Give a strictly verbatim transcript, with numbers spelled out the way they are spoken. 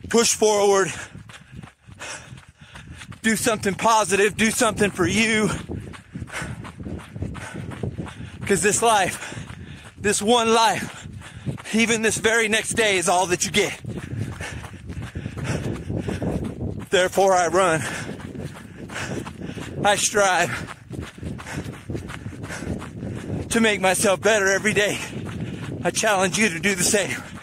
push forward, do something positive, do something for you. Because this life, this one life, even this very next day is all that you get. Therefore I run. I strive to make myself better every day. I challenge you to do the same.